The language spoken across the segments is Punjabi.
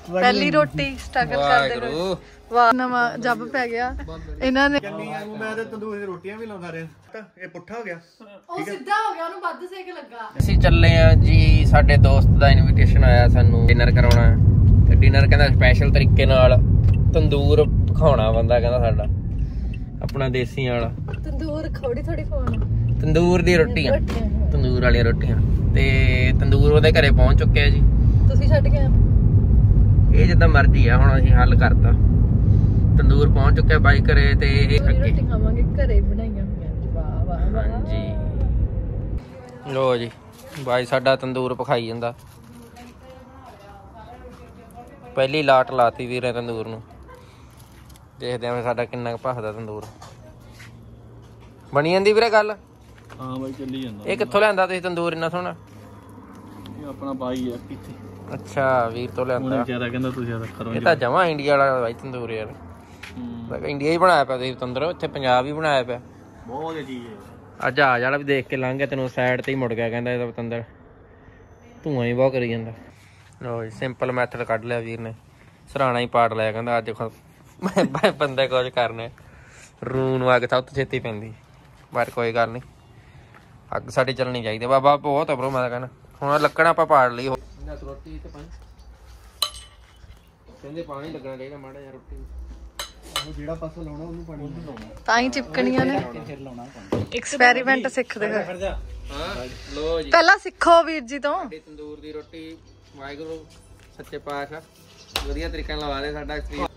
ਪਹਿਲੀ ਰੋਟੀ ਸਟਰਗਲ ਕਰਦੇ ਹੋਏ ਵਾਹ ਨਵਾਂ ਜੱਬ ਪੈ ਗਿਆ ਇਹਨਾਂ ਨੇ। ਮੈਂ ਤੇ ਤੰਦੂਰ ਦੀ ਰੋਟੀਆਂ ਵੀ ਲਾਉਂਦਾ ਰਿਹਾ। ਇਹ ਪੁੱਠਾ ਹੋ ਗਿਆ, ਉਹ ਸਿੱਧਾ ਹੋ ਗਿਆ, ਉਹਨੂੰ ਵੱਧ ਸੇਕ ਲੱਗਾ। ਅਸੀਂ ਚੱਲੇ ਆ ਜੀ, ਸਾਡੇ ਦੋਸਤ ਦਾ ਇਨਵੀਟੇਸ਼ਨ ਆਇਆ ਸਾਨੂੰ ਡਿਨਰ ਕਰਾਉਣਾ ਤੇ ਡਿਨਰ ਕਹਿੰਦਾ ਸਪੈਸ਼ਲ ਤਰੀਕੇ ਨਾਲ ਤੰਦੂਰ ਖਾਣਾ ਬੰਦਾ ਕਹਿੰਦਾ ਸਾਡਾ ਆਪਣਾ ਦੇਸੀ ਵਾਲਾ ਤੰਦੂਰ ਖੋੜੀ ਥੋੜੀ ਖਾਣਾ, ਤੰਦੂਰ ਦੀ ਰੋਟੀਆਂ, ਤੰਦੂਰ ਵਾਲੀਆਂ ਰੋਟੀਆਂ। ਤੇ ਤੰਦੂਰ ਉਹਦੇ ਘਰੇ ਪਹੁੰਚ ਚੁੱਕੇ ਆ ਜੀ। ਤੁਸੀਂ ਛੱਡ ਕੇ ਆ ਇਹ ਜਿੱਦਾਂ ਮਰਜ਼ੀ ਆ, ਹੁਣ ਅਸੀਂ ਹੱਲ ਕਰਤਾ। ਤੰਦੂਰ ਪਹੁੰਚ ਚੁੱਕਿਆ ਬਾਈ ਘਰੇ ਤੇ ਇਹ ਰੋਟੀ ਖਾਵਾਂਗੇ ਘਰੇ ਬਣਾਈਆਂ ਹੋਈਆਂ ਜੀ। ਵਾਹ ਵਾਹ ਵਾਹ ਹਾਂਜੀ ਲੋ ਜੀ, ਬਾਈ ਸਾਡਾ ਤੰਦੂਰ ਪਖਾਈ ਜਾਂਦਾ। ਪਹਿਲੀ ਲਾਟ ਲਾਤੀ ਵੀਰੇ ਤੰਦੂਰ ਨੂੰ, ਦੇਖਦੇ ਆਂ ਸਾਡਾ ਕਿੰਨਾ ਕੁ ਭਖਦਾ ਤੰਦੂਰ। ਬਣੀ ਜਾਂਦੀ ਵੀਰੇ ਗੱਲ? ਹਾਂ ਬਾਈ ਚੱਲੀ ਜਾਂਦਾ। ਇਹ ਕਿੱਥੋਂ ਲਿਆਂਦਾ ਤੁਸੀਂ ਤੰਦੂਰ ਇੰਨਾ ਸੋਹਣਾ? ਇਹ ਆਪਣਾ ਬਾਈ ਆ ਕਿੱਥੇ। ਅੱਛਾ ਵੀਰ ਤੋਂ ਲਿਆਂਦਾ। ਜਿਆਦਾ ਕਹਿੰਦਾ ਤੁਸੀਂ ਜ਼ਿਆਦਾ ਕਰੋ। ਇਹ ਤਾਂ ਜਮਾ ਇੰਡੀਆ ਵਾਲਾ ਬਾਈ ਤੰਦੂਰ ਯਾਰ, ਇੰਡੀਆ ਹੀ ਬਣਾਇਆ ਪਿਆ ਤੁਸੀਂ ਤੰਦੂਰ, ਇੱਥੇ ਪੰਜਾਬ ਹੀ ਬਣਾਇਆ ਪਿਆ। ਬਹੁਤ ਵਧੀਆ ਚੀਜ਼ ਹੈ। ਅੱਜ ਜਹਾਜ਼ ਵਾਲਾ ਵੀ ਦੇਖ ਕੇ ਲੰਘ ਗਿਆ, ਤੈਨੂੰ ਸਾਈਡ ਤੇ ਹੀ ਮੁੜ ਗਿਆ, ਕਹਿੰਦਾ ਇਹਦਾ ਪਤੰਦਰ ਧੂਆਂ ਹੀ ਬਹੁਤ ਕਰੀ ਜਾਂਦਾ। ਲੋ ਜੀ ਸਿੰਪਲ ਮੈਥਡ ਕੱਢ ਲਿਆ ਵੀਰ ਨੇ, ਸਰਾਣਾ ਹੀ ਪਾੜ ਲਿਆ, ਕਹਿੰਦਾ ਅੱਜ ਬੰਦੇ ਕੁਝ ਕਰਨੇ। ਰੂਹ ਨੂੰ ਅੱਗ ਸਭ ਤੋਂ ਛੇਤੀ ਪੈਂਦੀ, ਪਰ ਕੋਈ ਗੱਲ ਨਹੀਂ, ਅੱਗ ਸਾਡੀ ਚੱਲਣੀ ਚਾਹੀਦੀ। ਬਾਬਾ ਬਹੁਤ ਆ ਬਰੋ, ਮੈਂ ਤਾਂ ਕਹਿੰਦਾ ਹੁਣ ਲੱਕੜਾਂ ਆਪਾਂ ਪਾੜ ਲਈ। ਰੋਟੀ ਤੇ ਪਾਣੀ ਕਹਿੰਦੇ ਪਾਣੀ ਲੱਗਣਾ ਚਾਹੀਦਾ ਮਾੜਾ ਜਿਹਾ ਰੋਟੀ, ਜਿਹੜਾ ਪਾਸਾ ਲਾਉਣਾ ਉਹਨੂੰ ਪਾਣੀ ਲਾਉਣਾ, ਤਾਂ ਹੀ ਚਿਪਕਣੀਆਂ ਨੇ। ਐਕਸਪੈਰੀਮੈਂਟ ਸਿੱਖਦੇ ਹੋਏ। ਹਾਂ ਲੋ ਜੀ, ਪਹਿਲਾਂ ਸਿੱਖੋ ਵੀਰ ਜੀ ਤੋਂ। ਤੰਦੂਰ ਦੀ ਰੋਟੀ ਵਾਹਿਗੁਰੂ ਸੱਚੇ ਪਾਤਸ਼ਾਹ ਵਧੀਆ ਤਰੀਕੇ ਨਾਲ ਲਵਾ ਦੇ ਸਾਡਾ ਐਕਸਪੀਰੀਅੰਸ।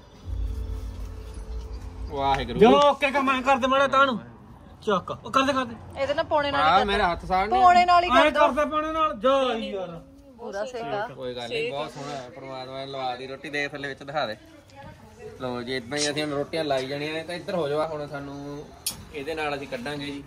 ਵਾਹਿਗੁਰੂ ਜੋ ਓਕੇ ਮੈਂ ਕਰਦੇ ਮਾੜਾ ਤਾਂ ਨੂੰ ਚੱਕ ਉਹ ਕਰਦੇ ਇਹਦੇ ਨਾਲ ਪੌਣੇ ਨਾਲ ਹੀ ਮੇਰਾ ਹੱਥ ਸਾੜ ਪੌਣੇ ਨਾਲ ਹੀ ਕਰਦੇ ਪਾਣੇ ਨਾਲ ਜਾ ਯਾਰ ਪੂਰਾ ਸੇਕਾ। ਕੋਈ ਗੱਲ ਨਹੀਂ, ਬਹੁਤ ਸੋਹਣਾ ਪਰਮਾਤਮਾ ਨੇ ਲਵਾ ਦੀ ਰੋਟੀ। ਦੇ ਥੱਲੇ ਵਿੱਚ ਦਿਖਾ ਦੇ। ਲੋ ਜੀ ਇਦਾਂ ਹੀ ਅਸੀਂ ਹੁਣ ਰੋਟੀਆਂ ਲਾਈ ਜਾਣੀਆਂ ਨੇ। ਤਾਂ ਇੱਧਰ ਹੋ ਜਾਵਾ, ਹੁਣ ਸਾਨੂੰ ਇਹਦੇ ਨਾਲ ਅਸੀਂ ਕੱਢਾਂਗੇ ਜੀ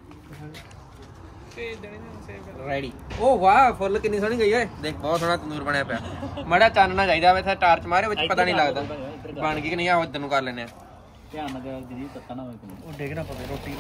ਰੈਡੀ। ਉਹ ਵਾਹ ਫੁੱਲ ਕਿੰਨੀ ਸੋਹਣੀ ਗਈ ਓਏ, ਦੇਖ ਬਹੁਤ ਸੋਹਣਾ ਤੰਦੂਰ ਬਣਿਆ ਪਿਆ। ਮਾੜਾ ਚਾਨਣਾ ਚਾਹੀਦਾ ਵੇ, ਟਾਰਚ ਮਾਰੇ ਵਿੱਚ ਪਤਾ ਨਹੀਂ ਲੱਗਦਾ ਬਣ ਗਈ ਕਿ ਨਹੀਂ। ਆ ਇੱਧਰ ਨੂੰ ਕਰ ਲੈਨੇ ਆ, ਧਿਆਨ ਨਾਲ ਜੀ ਤੱਤਾ ਨਾ ਹੋਵੇ, ਉਹ ਡੇਗ ਨਾ ਪਵੇ। ਰੋਟੀ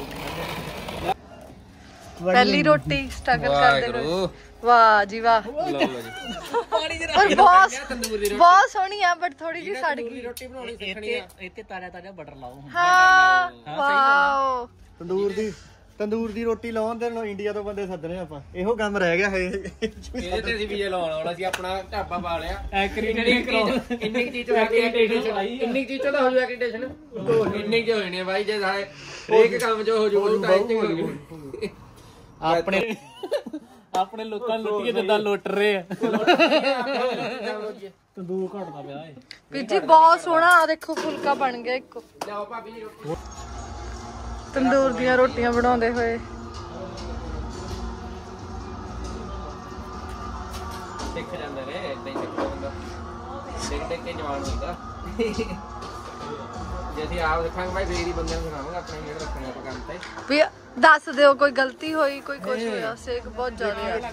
ਪਹਿਲੀ ਰੋਟੀ ਸਟਰਗਲ ਕਰਦੇ ਹੋਏ। ਵਾਹ ਜੀ ਵਾਹ, ਪਰ ਬਹੁਤ ਸੋਹਣੀ ਆ, ਬਟ ਥੋੜੀ ਜਿਹੀ ਸੜ ਗਈ। ਰੋਟੀ ਬਣਾਉਣੀ ਸਿੱਖਣੀ ਆ। ਇੱਥੇ ਤਾਜ਼ਾ ਬਟਰ ਲਾਓ। ਹਾਂ ਵਾਓ, ਤੰਦੂਰ ਦੀ ਰੋਟੀ ਲਾਉਣ ਦੇ ਨੂੰ ਇੰਡੀਆ ਤੋਂ ਬੰਦੇ ਸੱਦਣੇ ਆਪਾਂ। ਇਹੋ ਕੰਮ ਰਹਿ ਗਿਆ ਹੈ। ਇਹਦੇ ਤੇ ਅਸੀਂ ਵੀਜ਼ਾ ਲਾਉਣ ਆਉਣਾ ਸੀ, ਆਪਣਾ ਢਾਬਾ ਪਾ ਲਿਆ। ਇੰਨੀ ਚੀਜ਼ ਤੋਂ ਇੰਨੀ ਚੀਜ਼ ਤੋਂ ਹੋ ਜੂ ਐਕ੍ਰੀਡੇਸ਼ਨ, ਇੰਨੀ ਚ ਹੋ ਜਾਣੀ ਆ ਬਾਈ। ਜੇ ਸਾਰੇ ਇੱਕ ਕੰਮ ਜੋ ਹੋ ਜੂ ਆਪਣੇ ਲੋਕਾਂ ਨੂੰ ਲੁੱਟੀਏ ਜਿੱਦਾਂ ਲੁੱਟ ਰਹੇ ਆ। ਤੰਦੂਰ ਘਟਦਾ ਪਿਆ ਏ ਵੀਰ ਜੀ, ਬਹੁਤ ਸੋਹਣਾ। ਆ ਦੇਖੋ ਫੁਲਕਾ ਬਣ ਗਿਆ ਇੱਕ। ਲਿਆਓ ਭਾਬੀ ਜੀ ਰੋਟੀ। ਤੰਦੂਰ ਦੀਆਂ ਰੋਟੀਆਂ ਬਣਾਉਂਦੇ ਹੋਏ ਸਿੱਖ ਜਾਂਦੇ ਨੇ, ਏਦਾਂ ਹੀ ਸਿੱਖਦਾ ਬੰਦਾ, ਦੇਖ ਕੇ ਜਵਾਨ ਹੁੰਦਾ। ਜੇ ਅਸੀਂ ਆਪ ਦੇਖਾਂਗੇ ਭਾਈ ਫੇਰ ਹੀ ਬੰਦੇ ਨੂੰ ਸਿਖਾਵਾਂਗੇ ਆਪਣੇ ਜਿਹੜੇ ਰੱਖਣੇ ਆਪਾਂ ਕੰਮ ਤੇ। ਵੀ ਦੱਸ ਦਿਓ ਕੋਈ ਗਲਤੀ ਹੋਈ, ਕੋਈ ਕੁਝ ਹੋਇਆ। ਸੇਕ ਬਹੁਤ ਜ਼ਿਆਦਾ ਆ।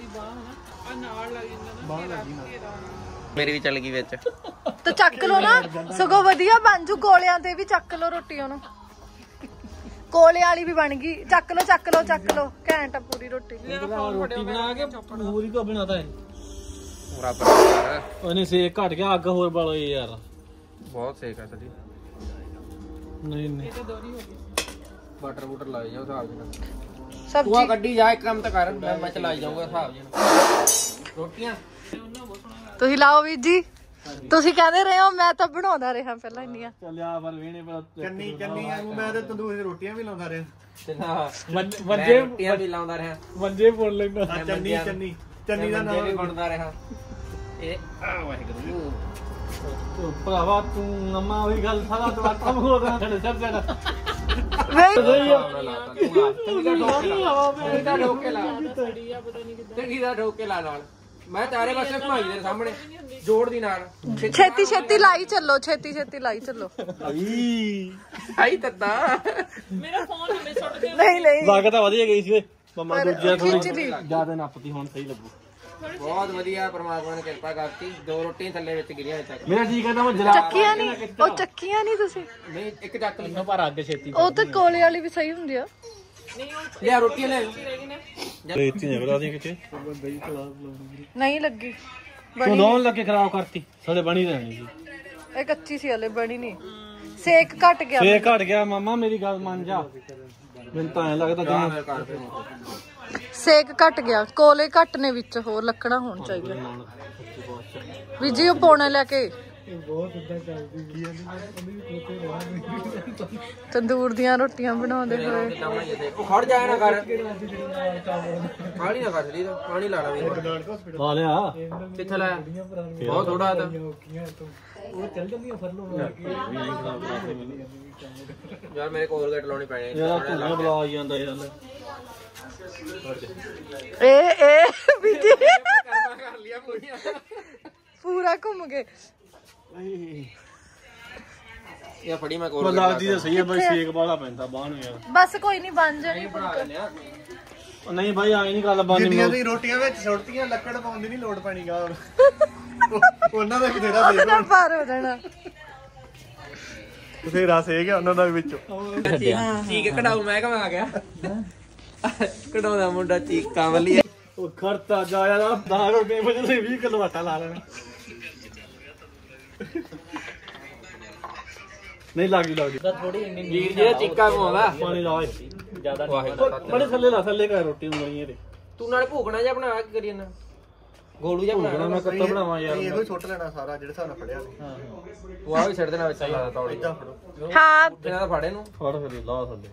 ਮੇਰੀ ਵੀ ਚੱਲ ਗਈ ਵਿੱਚ। ਤਾਂ ਚੱਕ ਲੋ ਨਾ, ਸਗੋਂ ਵਧੀਆ ਬਣ ਜੂ। ਕੋਲਿਆਂ ਤੇ ਵੀ ਚੱਕ ਲੋ ਰੋਟੀ, ਉਹਨੂੰ ਕੋਲੇ ਵਾਲੀ ਵੀ ਬਣ ਗਈ। ਚੱਕ ਲੋ ਚੱਕ ਲੋ ਚੱਕ ਲੋ, ਘੈਂਟ ਆ ਪੂਰੀ ਰੋਟੀ। ਰੋਟੀ ਬਣਾ ਕੇ ਹੋਰ ਹੀ ਕੋ ਬਣਾਤਾ ਹੈ ਬਰਾਬਰ। ਉਹਨੇ ਸੇਕ ਘਟ ਗਿਆ, ਅੱਗ ਹੋਰ ਬਾਲੋ ਯਾਰ। ਬਹੁਤ ਸੇਕ ਆ ਸੱਜੀ। ਨਹੀਂ ਬਟਰ ਬੁਟਰ ਲਾਈ ਜਾਓ ਹਿਸਾਬ ਨਾਲ। ਸਬਜ਼ੀ ਗੱਡੀ ਜਾ, ਇੱਕ ਕੰਮ ਤਾਂ ਕਰ, ਮੈਂ ਚਲਾਈ ਜਾਊਂਗਾ ਹਿਸਾਬ ਨਾਲ। ਰੋਟੀਆਂ ਤੁਸੀਂ ਲਾਓ ਵੀਰ ਜੀ। ਤੁਸੀਂ ਕਹਿੰਦੇ ਰਹੇ ਹੋ, ਮੈਂ ਤਾਂ ਬਣਾਉਂਦਾ ਰਿਹਾ ਪਹਿਲਾਂ ਇੰਨੀਆਂ। ਚੱਲਿਆ ਪਰ ਵੇਣੇ ਚੰਨੀ ਨੂੰ ਮੈਂ ਤੇ ਤੰਦੂਰ ਦੀ ਰੋਟੀਆਂ ਵੀ ਲਾਉਂਦਾ ਰਿਹਾ। ਮੰਜੇ ਰੋਟੀਆਂ ਵੀ ਲਾਉਂਦਾ ਰਿਹਾ। ਮੰਜੇ ਬੋਲ ਲੈਂਦਾ। ਚੰਨੀ ਦਾ ਨਾਮ ਵੀ ਬਣਦਾ ਰਿਹਾ। ਇਹ ਆ ਵਾਹਿਗੁਰੂ ਭਰਾਵਾ ਤੂੰ ਨਮਾ ਉਹੀ ਗੱਲ ਸਾਰਾ ਦੁਆ ਕੰਮ ਹੋ ਗਿਆ ਸਾਡੇ ਸਭ ਜਣਾ। ਢੋਕੇ ਲਾ ਨਾਲ ਮੈਂ ਚਾਰੇ ਪਾਸੇ ਘੁਮਾਈ ਦੇ ਸਾਹਮਣੇ ਜੋੜ ਦੀ ਨਾਲ। ਛੇਤੀ ਛੇਤੀ ਲਾਈ ਚੱਲੋ, ਛੇਤੀ ਛੇਤੀ ਲਾਈ ਚੱਲੋ। ਆਈ ਤੱਤਾ ਮੇਰਾ ਫੋਨ ਹਮੇ ਸੁੱਟ ਦਿਓ। ਨਹੀਂ ਨਹੀਂ, ਲਾਗਤ ਤਾਂ ਵਧੀਆ ਗਈ ਸੀ ਓਏ। ਮਮਾ ਦੂਜਾ ਥੋੜੀ ਖਿੱਚ ਲਈ। ਜਿਆਦਾ ਨੱਪਦੀ ਹੁਣ ਸਹੀ ਲੱਗੂ। ਬਹੁਤ ਵਧੀਆ, ਪਰਮਾਤਮਾ ਨੇ ਕਿਰਪਾ ਕਰਤੀ। 2 ਰੋਟੀਆਂ ਥੱਲੇ ਵਿੱਚ ਗਿਰੀਆਂ ਹਜੇ ਤੱਕ। ਮੇਰਾ ਜੀ ਕਹਿੰਦਾ ਮੈਂ ਜਲਾ ਚੱਕੀਆਂ ਨਹੀਂ, ਉਹ ਚੱਕੀਆਂ ਨਹੀਂ ਤੁਸੀਂ। ਨਹੀਂ ਇੱਕ ਚੱਕ ਲਈ ਪਰ ਅੱਗ ਛੇਤੀ। ਉਹ ਤਾਂ ਕੋਲੇ ਵਾਲੀ ਵੀ ਸਹੀ ਹੁੰਦੀ ਆ। ਲਿਆ ਰੋਟੀਆਂ ਲੈ ਰੇਤੀ ਨੇ ਬਰਾ ਦੀ ਕਿਤੇ ਨਹੀਂ ਲੱਗੀ। ਤੂੰ ਲਾਉਣ ਲੱਗੇ ਖਰਾਬ ਕਰਤੀ ਸਾਡੇ ਬਣੀ ਰਹਿਣੀ ਸੀ ਇਹ ਕੱਚੀ ਸੀ ਹਲੇ ਬਣੀ ਨਹੀਂ ਸੇਕ ਘਟ ਗਿਆ ਫੇਰ ਘਟ ਗਿਆ ਮਾਮਾ ਮੇਰੀ ਗੱਲ ਮੰਨ ਜਾ ਮੈਨੂੰ ਤਾਂ ਐ ਲੱਗਦਾ ਜਿਵੇਂ ਸੇਕ ਘਟ ਗਿਆ ਕੋਲੇ ਘੱਟ ਨੇ ਵਿੱਚ ਹੋਰ ਲੱਕੜਾਂ ਹੋਣ ਚਾਹੀਦੀਆਂ ਵੀ ਜੀ ਉਹ ਪੌਣਾ ਲੈ ਕੇ ਤੰਦੂਰ ਦੀਆਂ ਰੋਟੀਆਂ ਬਣਾਉਂਦੇ ਹੋਏ ਖੜ ਜਾਇਆ ਨਾ ਕਰ ਪਾਣੀ ਨਾ ਕਰ ਲਈ ਪਾਣੀ ਲਾ ਲਾ ਵੀ ਲਾ ਲਿਆ ਕਿੱਥੇ ਲਾਇਆ ਬਹੁਤ ਥੋੜਾ ਤਾਂ ਉਹ ਚੱਲ ਜਾਂਦੀਆਂ ਫਰਲੋ ਯਾਰ ਮੇਰੇ ਕੋਲਗੇਟ ਲਾਉਣੀ ਪੈਣੀ ਯਾਰ ਧੂਆਂ ਬਲਾ ਆ ਜਾਂਦਾ ਯਾਰ ਇਹ ਬੀਜੀ ਕਰ ਲਿਆ ਪੂਰੀਆਂ ਪੂਰਾ ਘੁੰਮ ਗਏ ਇਹ ਫੜੀ ਮੈਂ ਉਹ ਲੱਗਦੀ ਤਾਂ ਸਹੀ ਹੈ ਬਾਈ ਸੇਕ ਵਾਲਾ ਪੈਂਦਾ ਬਾਹਰ ਨੂੰ ਯਾਰ ਬਸ ਕੋਈ ਨਹੀਂ ਬਣ ਜਾਣੀ ਉਹ ਨਹੀਂ ਬਾਈ ਆਈ ਨਹੀਂ ਗੱਲ ਬਾਨੀ ਜਿੰਨੀਆਂ ਦੀ ਰੋਟੀਆਂ ਵਿੱਚ ਸੁੱਟਤੀਆਂ ਲੱਕੜ ਪਾਉਣ ਦੀ ਨਹੀਂ ਲੋੜ ਪੈਣੀ ਗਾ ਉਹਨਾਂ ਦਾ ਬਥੇਰਾ ਸੇਕ ਉਹਦਾ ਪਾਰ ਹੋ ਜਾਣਾ ਬਥੇਰਾ ਸੇਕ ਆ ਉਹਨਾਂ ਦਾ ਵੀ ਵਿੱਚੋਂ ਚੀਕ ਕਢਾਉ ਮੈਂ ਕਿਵੇਂ ਆ ਗਿਆ ਕਢਾਉਂਦਾ ਮੁੰਡਾ ਚੀਕਾਂ ਵਾਲੀ ਉਹ ਖਰਤਾ ਜਾ ਯਾਰ 10 ਰੁਪਏ ਵਜੇ ਤੁਸੀਂ 20 ਕਿਲੋ ਆਟਾ ਲਾ ਲੈਣਾ ਨਹੀਂ ਲੱਗੀ ਥੋੜੀ ਵੀਰ ਜਿਹੜਾ ਚੀਕਾਂ ਘੁਮਾਉਂਦਾ ਪਾਣੀ ਲਾ ਜਿਆਦਾ ਬੜੇ ਥੱਲੇ ਲਾ ਥੱਲੇ ਕਰ ਰੋਟੀ ਉਂਗਲੀਆਂ ਤੇ ਤੂੰ ਨਾਲ ਭੂਕਣਾ ਜਾਂ ਬਣਾ ਕੇ ਕਰੀ ਜਾਂਦਾ ਗੋਲੂ ਜਾਂ ਬਣਾ ਮੈਂ ਕੱਤਾ ਬਣਾਵਾਂ ਯਾਰ ਇਹੋ ਹੀ ਸੁੱਟ ਲੈਣਾ ਸਾਰਾ ਜਿਹੜੇ ਹਿਸਾਬ ਨਾਲ ਫੜਿਆ ਤੂੰ ਆ ਵੀ ਛੱਡ ਦੇਣਾ ਵਿੱਚ ਲਾ ਤੌੜੀ ਇਦਾਂ ਫੜੋ ਹਾਂ ਇਹਨਾਂ ਦਾ ਫਾੜੇ ਨੂੰ ਫੜ ਫਿਰ ਲਾ ਥੱਲੇ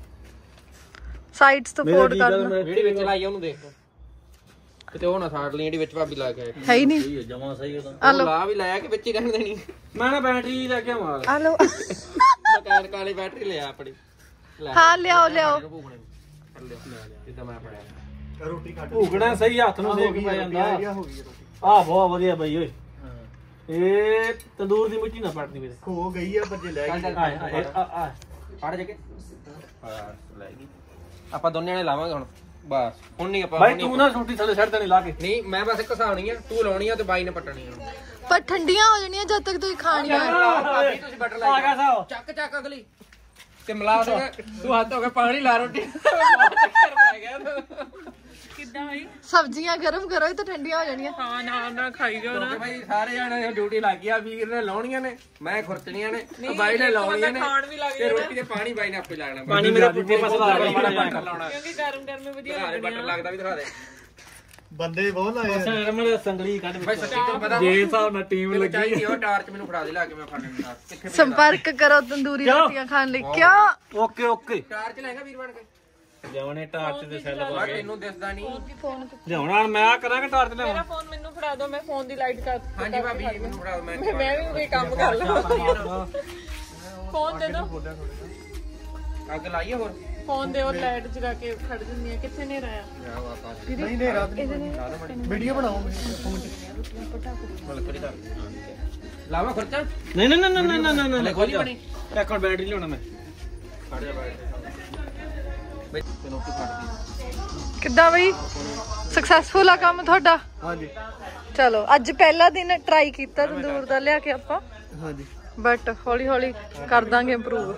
ਸਾਈਡਸ ਤੋਂ ਫੋਲਡ ਕਰਨਾ ਜਿਹੜੀ ਵਿੱਚ ਲਾਈ ਆ ਉਹਨੂੰ ਦੇਖ ਕਿਤੇ ਉਹ ਨਾ ਸਾੜ ਲਈ ਜਿਹੜੀ ਵਿੱਚ ਭਾਬੀ ਲਾ ਕੇ ਆਏ ਹੈ ਹੀ ਨਹੀਂ ਇਹ ਜਮਾ ਸਹੀ ਉਹਦਾ ਆ ਲੋ ਲਾ ਵੀ ਲਾਇਆ ਕਿ ਵਿੱਚ ਹੀ ਰਹਿਣ ਦੇਣੀ ਮੈਂ ਨਾ ਬੈਟਰੀ ਲੈ ਕੇ ਆਵਾਂ ਆ ਲੋ ਮਕੈਨਿਕ ਵਾਲੀ ਬੈਟਰੀ ਲਿਆ ਆਪਣੀ ਹਾਂ ਲਿਆਓ ਜਿੱਦਾਂ ਮੈਂ ਫੜਿਆ ਰੋਟੀ ਕੱਢ ਭੂਗਣਾ ਸਹੀ ਹੱਥ ਨੂੰ ਸੇਕ ਪੈ ਜਾਂਦਾ ਆਈਡੀਆ ਹੋ ਗਈ ਆਹ ਬਹੁਤ ਵਧੀਆ ਬਾਈ ਓਏ ਇਹ ਤੰਦੂਰ ਦੀ ਮਿੱਟੀ ਨਾ ਪੜਨੀ ਮੇਰੇ ਖੋ ਗਈ ਆ ਪਰ ਜੇ ਲੈ ਗਈ ਆ ਫੜ ਜੇ ਕੇ ਲੈ ਗਈ ਆਪਾਂ ਦੋਨੇ ਨੇ ਲਾਵਾਂਗੇ ਹੁਣ ਬਸ ਹੁਣ ਨਹੀਂ ਆਪਾਂ ਬਾਈ ਤੂੰ ਨਾ ਛੋਟੀ ਥੱਲੇ ਛੱਡ ਦੇਣੀ ਲਾ ਕੇ ਨਹੀਂ ਮੈਂ ਬਸ ਘਸਾਉਣੀ ਆ ਤੂੰ ਲਾਉਣੀ ਆ ਤੇ ਬਾਈ ਨੇ ਪੱਟਣੀ ਆ ਪਰ ਠੰਡੀਆਂ ਹੋ ਜਾਣੀਆਂ ਜਦ ਤੱਕ ਤੁਸੀਂ ਖਾਣੀਆਂ ਭਾਬੀ ਤੁਸੀਂ ਬਟਰ ਆ ਗਿਆ ਲਾਈ ਸਾਹ ਚੱਕ ਅਗਲੀ ਤੇ ਮਿਲਾ ਦੇ ਤੂੰ ਹੱਥ ਹੋ ਕੇ ਪਾਣੀ ਲਾ ਰੋਟੀ ਚੱਕਰ ਪੈ ਗਿਆ ਕਿੱਦਾਂ ਭਾਈ ਸਬਜ਼ੀਆਂ ਗਰਮ ਕਰੋ ਇਹ ਤਾਂ ਠੰਡੀਆਂ ਹੋ ਜਾਣੀਆਂ ਹਾਂ ਨਾ ਖਾਈ ਜਾਓ ਨਾ ਭਾਈ ਸਾਰੇ ਜਾਣੇ ਡਿਊਟੀ ਲੱਗ ਗਿਆ ਵੀਰ ਨੇ ਲਾਉਣੀਆਂ ਨੇ ਮੈਂ ਖੁਰਚਣੀਆਂ ਨੇ ਬਾਈ ਨੇ ਲਾਉਣੀਆਂ ਨੇ ਖਾਣ ਵੀ ਲੱਗ ਤੇ ਰੋਟੀ ਤੇ ਪਾਣੀ ਬਾਈ ਨੇ ਆਪੇ ਲਾਣਾ ਪਾਣੀ ਮੇਰੇ ਪੁੱਠੇ ਪਾਸੇ ਲਾ ਕੇ ਲਾਉਣਾ ਕਿਉਂਕਿ ਗਰਮ ਵਧੀਆ ਦਿਖਾ ਦੇ ਬਟਰ ਲੱਗਦਾ ਵੀ ਦਿਖਾ ਦੇ ਬੰਦੇ ਬਹੁਤ ਲਾਏ ਆ। ਰਮਣ ਸੰਗਲੀ ਕੱਢ ਭਾਈ ਸੱਚੀ ਤੋਂ ਪਤਾ ਜੇ ਹਿਸਾਬ ਨਾਲ ਟੀਮ ਮੈਨੂੰ ਚਾਹੀਦੀ ਉਹ ਟਾਰਚ ਮੈਨੂੰ ਫੜਾ ਦੇ ਲਾ ਕੇ ਮੈਂ ਫੜ ਲੈਂਦਾ ਕਿੱਥੇ ਸੰਪਰਕ ਕਰੋ ਤੰਦੂਰੀ ਰੋਟੀਆਂ ਖਾਣ ਲਈ ਕਿਉਂ ਓਕੇ ਓਕੇ ਟਾਰਚ ਲੈਗਾ ਵੀਰ ਬਣ ਕੇ ਲਿਆਉਣੇ ਟਾਰਚ ਦੇ ਸੈੱਲ ਪਾ ਕੇ ਤੈਨੂੰ ਦਿਸਦਾ ਨਹੀਂ ਲਿਆਉਣਾ ਮੈਂ ਕਰਾਂਗਾ ਟਾਰਚ ਲਿਆਉਣਾ ਮੇਰਾ ਫੋਨ ਮੈਨੂੰ ਫੜਾ ਦਿਓ ਮੈਂ ਫੋਨ ਦੀ ਲਾਈਟ ਕਰ ਹਾਂਜੀ ਭਾਬੀ ਮੈਨੂੰ ਫੜਾ ਦਿਓ, ਮੈਂ ਵੀ ਕੋਈ ਕੰਮ ਕਰ ਲਵਾਂ ਫੋਨ ਦੇ ਦਿਓ ਅੱਗ ਲਾਈਏ ਹੋਰ ਫੋਨ ਦੇ ਉਹ ਲਾਈਟ ਜਗਾ ਕੇ ਖੜ ਜੰਨੀ ਆ ਕਿੱਥੇ ਨੇ ਰਾਇਆ ਨਹੀਂ ਨਹੀਂ ਰਾਤ ਵੀਡੀਓ ਬਣਾਓ ਫੋਨ 'ਚ ਲਾਵਾ ਖਰਚਾ ਨਹੀਂ ਨਹੀਂ ਨਹੀਂ ਨਹੀਂ ਨਹੀਂ ਨਹੀਂ ਹਲੇ ਖੋਲੀ ਬਣੀ ਇੱਕ ਮਿੰਟ ਬੈਟਰੀ ਲਿਆਉਣਾ ਮੈਂ ਫੜ ਜਾ ਬਈ ਤੈਨੂੰ ਕੀ ਫੜਦੀ ਕਿੱਦਾਂ ਬਈ ਸਕਸੈਸਫੁਲ ਆ ਕੰਮ ਤੁਹਾਡਾ ਹਾਂਜੀ ਚਲੋ ਅੱਜ ਪਹਿਲਾ ਦਿਨ ਟਰਾਈ ਕੀਤਾ ਤੰਦੂਰ ਦਾ ਲਿਆ ਕੇ ਆਪਾਂ ਹਾਂਜੀ ਬਟ ਹੌਲੀ ਹੌਲੀ ਕਰ ਦਾਂਗੇ ਇੰਪਰੂਵ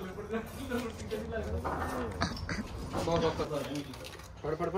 ਫੜ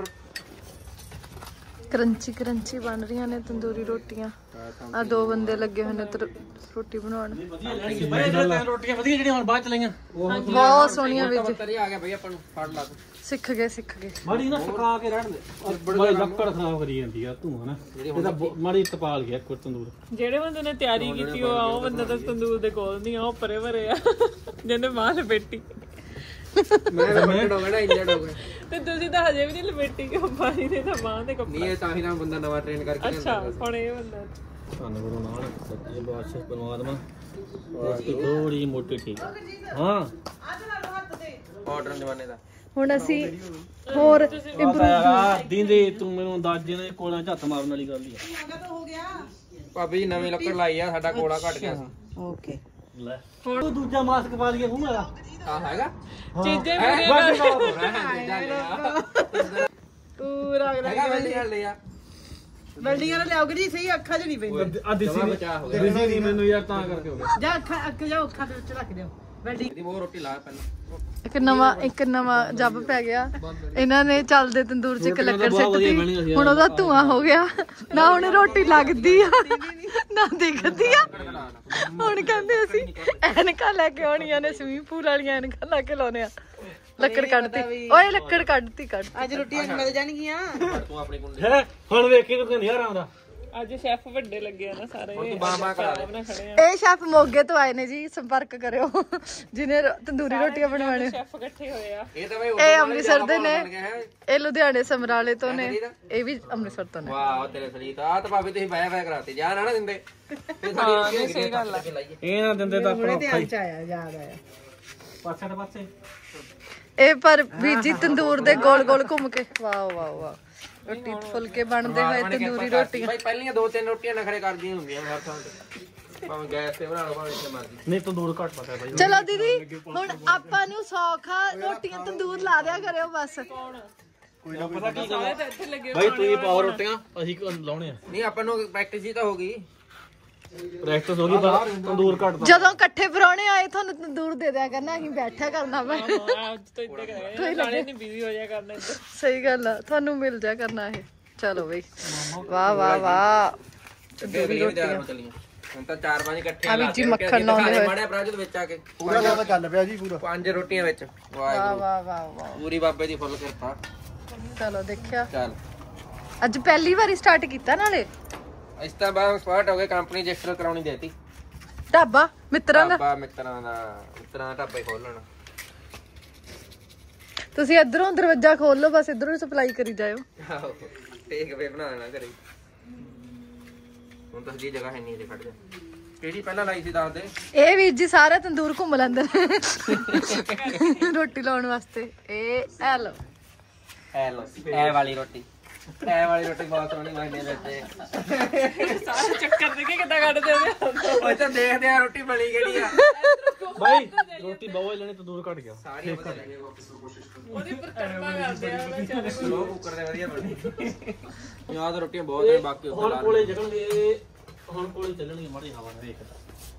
ਕਰੰਚੀ ਕਰੰਚੀ ਬਣ ਰਹੀਆਂ ਨੇ ਤੰਦੂਰੀ ਰੋਟੀਆਂ ਆ ਦੋ ਬੰਦੇ ਲੱਗੇ ਹੋਏ ਨੇ ਰੋਟੀ ਬਣਾਉਣ ਰੋਟੀਆਂ ਵਧੀਆ ਜਿਹੜੀਆਂ ਹੁਣ ਬਾਅਦ ਚ ਲਈਆਂ ਬਹੁਤ ਸੋਹਣੀਆਂ ਵਿੱਚ ਤਰੀ ਆ ਗਿਆ ਬਈ ਆਪਾਂ ਨੂੰ ਫੜ ਲਾ ਸਿੱਖ ਗਏ ਮਾੜੀ ਨਾ ਸੁਕਾ ਕੇ ਰੱਖ ਦੇ ਬੜੀ ਲੱਕੜ ਖਰਾਬ ਕਰੀ ਜਾਂਦੀ ਆ ਤੂੰ ਹਨਾ ਇਹਦਾ ਮਾੜੀ ਤਪਾਲ ਗਿਆ ਇੱਕ ਤੰਦੂਰ ਜਿਹੜੇ ਬੰਦੇ ਨੇ ਤਿਆਰੀ ਕੀਤੀ ਉਹ ਬੰਦਾ ਤਾਂ ਤੰਦੂਰ ਦੇ ਕੋਲ ਨਹੀਂ ਆ ਉਹ ਪਰੇ ਭਰੇ ਆ ਜਿਹਨੇ ਮਾਂ ਲਪੇਟੀ ਮੈਂ ਲਪੇਟ ਹੋ ਗਿਆ ਨਾ ਇੰਜਰਡ ਹੋ ਗਿਆ ਤੇ ਤੁਸੀਂ ਤਾਂ ਹਜੇ ਵੀ ਨਹੀਂ ਲਪੇਟੀ ਕਿ ਬਾਈ ਨੇ ਤਾਂ ਮਾਂ ਦੇ ਕੱਪੜੇ ਨਹੀਂ ਇਹ ਤਾਂ ਹੀ ਨਾ ਬੰਦਾ ਨਵਾਂ ਟ੍ਰੇਨ ਕਰਕੇ ਅੱਛਾ ਹੁਣ ਇਹ ਬੰਦਾ ਧੰਨ ਗੁਰੂ ਨਾਨਕ ਸੱਚੇ ਪਾਤਸ਼ਾਹ ਪਰਮਾਤਮਾ ਥੋੜੀ ਮੋਟੀ ਠੀਕ ਹਾਂ ਮਾਡਰਨ ਜ਼ਮਾਨੇ ਦਾ ਹੁਣ ਅਸੀਂ ਹੋਰ ਇੰਪਰੂਵ ਦਿਨ ਦੇ ਤੂੰ ਮੈਨੂੰ ਅੰਦਾਜ਼ੇ ਨਾਲ ਕੋਲਾਂ ਝੱਤ ਮਾਰਨ ਵਾਲੀ ਗੱਲ ਹੀ ਆ ਭਾਬੀ ਜੀ ਨਵੀਂ ਲੱਕੜ ਲਾਈ ਆ ਸਾਡਾ ਕੋਲਾ ਘਟ ਗਿਆ ਸੀ ਓਕੇ ਲੈ ਤੂੰ ਦੂਜਾ ਮਾਸਕ ਪਾ ਲਈਏ ਮੂੰਹ ਵਾਲਾ ਆ ਹੈਗਾ ਚੀਜ਼ੇ ਪੂਰਾ ਹੈਗਾ ਵੈਲਡਿੰਗ ਲਿਆ ਵੈਲਡਿੰਗਾਂ ਨਾਲ ਲਿਆਓਗੇ ਜੀ ਸਹੀ ਅੱਖਾਂ 'ਚ ਨਹੀਂ ਪੈਂਦੀ ਆ ਦਿਸੀ ਬਚਾ ਹੋ ਗਿਆ ਦਿਸੀ ਨਹੀਂ ਮੈਨੂੰ ਯਾਰ ਤਾਂ ਕਰਕੇ ਹੋ ਗਿਆ ਜਾ ਅੱਖਾਂ ਜਾ ਅੱਖਾਂ ਦੇ ਵਿੱਚ ਰੱਖ ਦਿਓ ਇਹਦੀ ਬਹੁਤ ਰੋਟੀ ਲਾ ਪਹਿਲਾਂ। ਇੱਕ ਨਵਾਂ ਜੱਬ ਪੈ ਗਿਆ ਇਹਨਾਂ ਨੇ। ਚੱਲਦੇ ਤੰਦੂਰ 'ਚ ਇੱਕ ਲੱਕੜ ਸਿੱਟਦੀ, ਹੁਣ ਉਹਦਾ ਧੂਆਂ ਹੋ ਗਿਆ ਨਾ। ਹੁਣ ਰੋਟੀ ਲੱਗਦੀ ਆ ਨਾ ਦਿਖਦੀ ਆ। ਹੁਣ ਕਹਿੰਦੇ ਅਸੀਂ ਐਨਕਾਂ ਲੈ ਕੇ ਆਉਣੀਆਂ ਨੇ, ਸਵੀਮਿੰਗ ਪੂਲ ਵਾਲੀਆਂ ਐਨਕਾਂ ਲਾ ਕੇ ਲਾਉਣੇ ਆ। ਲੱਕੜ ਕੱਢਤੀ ਓਏ, ਲੱਕੜ ਕੱਢਤੀ। ਅੱਜ ਰੋਟੀਆਂ ਮਿਲ ਜਾਣਗੀਆਂ। ਤੂੰ ਆਪਣੀ ਕੁੰਡੀ ਹੈ ਹੁਣ ਵੇਖੀ ਤੂੰ ਨਹੀਂ ਆਉਂਦਾ। ਅੱਜ ਸ਼ੈਫ ਵੱਡੇ ਲੱਗੇ ਆ ਨਾ ਸਾਰੇ। ਤੂੰ ਬਾਬਾ ਕਰਾ ਦੇ। ਆਪਣੇ ਖੜੇ ਆ। ਇਹ ਸ਼ੈਫ ਮੋਗੇ ਤੋਂ ਆਏ ਨੇ ਜੀ, ਸੰਪਰਕ ਕਰਿਓ ਜਿਹਨੇ ਤੰਦੂਰੀ ਰੋਟੀਆਂ ਬਣਵਾਣੇ। ਸ਼ੈਫ ਇਕੱਠੇ ਹੋਏ ਆ। ਇਹ ਤਾਂ ਬਈ ਇਹ ਅੰਮ੍ਰਿਤਸਰ ਦੇ ਨੇ, ਇਹ ਲੁਧਿਆਣੇ ਸਮਰਾਲੇ ਤੋਂ ਨੇ, ਇਹ ਵੀ ਅੰਮ੍ਰਿਤਸਰ ਤੋਂ ਨੇ। ਵਾਹ ਤੇਰੇ ਸਰੀਰ ਆ ਤਾਂ ਭਾਵੇਂ ਤੁਸੀਂ ਬਾਇਆ ਕਰਾਤੇ ਜਾ ਨਾ ਦਿੰਦੇ। ਤੇ ਸਾਡੀ ਰੋਟੀ ਸਹੀ ਗੱਲ ਆ। ਇਹ ਨਾ ਦਿੰਦੇ ਤਾਂ ਆਪਣਾ ਔਖਾ ਹੀ। ਚ ਆਇਆ, ਯਾਦ ਆਇਆ। ਪਾਸੇ ਤੇ ਪਾਸੇ ਇਹ ਪਰ ਵੀਰ ਜੀ ਤੰਦੂਰ ਦੇ ਗੋਲ ਗੋਲ ਘੁੰਮ ਕੇ, ਵਾਹ ਵਾਹ ਵਾਹ, ਰੋਟੀ ਫੁਲਕੇ ਬਣਦੇ ਹੋਏ ਤੰਦੂਰੀ ਰੋਟੀਆਂ। ਭਾਈ ਪਹਿਲੀਆਂ 2-3 ਰੋਟੀਆਂ ਨਖਰੇ ਕਰਦੀਆਂ ਹੁੰਦੀਆਂ ਹਰ ਥਾਂ ਤੇ, ਭਾਵੇਂ ਗੈਸ ਤੇ ਬਣਾ ਲਓ ਭਾਵੇਂ ਇੱਥੇ ਮਰਜ਼ੀ। ਨਹੀਂ ਤੰਦੂਰ ਘੱਟ ਪਤਾ ਬਾਈ। ਚਲੋ ਦੀਦੀ ਹੁਣ ਆਪਾਂ ਨੂੰ ਸੌਖਾ ਰੋਟੀਆਂ ਤੰਦੂਰ ਲਾ ਦਿਆ ਕਰਿਓ ਬਸ। ਪਤਾ ਕੀ ਗੱਲ ਬਾਈ, ਤੁਸੀਂ ਪਾਓ ਰੋਟੀਆਂ, ਅਸੀਂ ਲਾਉਣੇ ਆ। ਨਹੀਂ ਆਪਾਂ ਨੂੰ ਪ੍ਰੈਕਟਿਸ ਹੀ ਤਾਂ ਹੋ ਗਈ। ਪ੍ਰੈਕਟਿਸ ਹੋ ਗਈ, ਪਰ ਤੰਦੂਰ ਘੱਟ ਦਾ। ਜਦੋਂ ਇਕੱਠੇ ਪਰੌਣੇ ਆਏ ਤੁਹਾਨੂੰ ਤੰਦੂਰ ਦੇ ਦਿਆ ਕਰਨਾ, ਅਸੀਂ ਬੈਠਾ ਕਰਨਾ ਵਾ। ਅੱਜ ਤੋਂ ਇੱਦਾਂ ਕਰਾਂਗੇ, ਨਾਲੇ ਨਹੀਂ ਬਿਜ਼ੀ ਹੋ ਜਾਇਆ ਕਰਨਾ ਇੱਧਰ। ਸਹੀ ਗੱਲ ਆ, ਤੁਹਾਨੂੰ ਮਿਲ ਜਾ ਕਰਨਾ ਇਹ। ਚਲੋ ਬਈ, ਵਾਹ ਵਾਹ ਵਾਹ, ਤੰਦੂਰੀ ਰੋਟੀਆਂ। ਹੁਣ ਤਾਂ 4-5 ਇਕੱਠੇ ਆ ਵੀ ਜੀ ਮੱਖਣ ਲਾਉਂਦੇ ਹੋਏ। ਮਾੜਿਆ ਪ੍ਰਾਜਤ ਵਿੱਚ ਆ ਕੇ ਪੂਰਾ ਕੰਮ ਚੱਲ ਪਿਆ ਜੀ ਪੂਰਾ। 5 ਰੋਟੀਆਂ ਵਿੱਚ। ਵਾਹ ਵਾਹ ਵਾਹ ਵਾਹ ਵਾਹ, ਪੂਰੀ ਬਾਬੇ ਦੀ ਫੁੱਲ ਕਿਰਪਾ। ਚਲੋ ਦੇਖਿਆ, ਚੱਲ ਅੱਜ ਪਹਿਲੀ ਵਾਰੀ ਸਟਾਰਟ ਕੀਤਾ ਨਾਲੇ। ਇਸ ਤਾਂ ਬਾਅਦ ਸਪਾਟ ਹੋ ਗਏ, ਕੰਪਨੀ ਰਜਿਸਟਰ ਕਰਾਉਣੀ ਦੇਤੀ। ਢਾਬਾ ਮਿੱਤਰਾਂ ਦਾ, ਢਾਬਾ ਮਿੱਤਰਾਂ ਦਾ ਢਾਬਾ ਹੀ ਖੋਲ ਲੈਣਾ। ਤੁਸੀਂ ਇਧਰੋਂ ਦਰਵਾਜ਼ਾ ਖੋਲ ਲਓ, ਬਸ ਇਧਰੋਂ ਸਪਲਾਈ ਕਰੀ ਜਾਇਓ। ਆਹੋ ਟੇਕ ਵੇ ਬਣਾ ਲੈਣਾ ਘਰੇ। ਹੁਣ ਤਾਂ ਜੀ ਜਗ੍ਹਾ ਹੈ ਨਹੀਂ ਇਹਦੇ, ਖੜ ਜਾ। ਕਿਹੜੀ ਪਹਿਲਾਂ ਲਾਈ ਸੀ ਦੱਸ ਦੇ। ਇਹ ਵੀਰ ਜੀ ਸਾਰਾ ਤੰਦੂਰ ਘੁੰਮ ਲੈਂਦੇ ਨੇ ਰੋਟੀ ਲਾਉਣ ਵਾਸਤੇ। ਇਹ ਲਓ, ਐ ਵਾਲੀ ਰੋਟੀ। ਐ ਵਾਲੀ ਰੋਟੀ ਬਹੁਤ ਸੋਹਣੀ ਬਣਦੀ ਹੈ। ਸਾਰੇ ਚੱਕਰ ਦੇ ਕੇ ਕਿੱਦਾਂ ਕੱਢਦੇ ਆ। ਉਹ ਤਾਂ ਦੇਖਦੇ ਆ ਰੋਟੀ ਬਣੀ ਕਿਹੜੀ ਆ। ਬਾਈ ਰੋਟੀ ਬਹੁਤ ਲੈਣੀ, ਤੰਦੂਰ ਘੱਟ ਗਿਆ। ਸਾਰੀ ਵਧੀਆ ਲੱਗੀ। ਉਹਦੀ ਪਰਕਰਮਾ ਕਰਦੇ ਆ ਵਿਚਾਰੇ। ਸਲੋ ਕੁੱਕਰ ਦੇ ਵਧੀਆ ਬਣੀ। ਯਾਦ ਰੋਟੀਆਂ ਬਹੁਤ ਹੈ, ਬਾਕੀ ਉੱਤੇ ਹੁਣ ਲਾ ਕੋਲੇ ਜਗਣਗੇ, ਹੁਣ ਕੋਲੇ ਚੱਲਣਗੇ ਮਾੜੀ ਹਵਾ ਨਾਲ। ਦੇਖਦਾ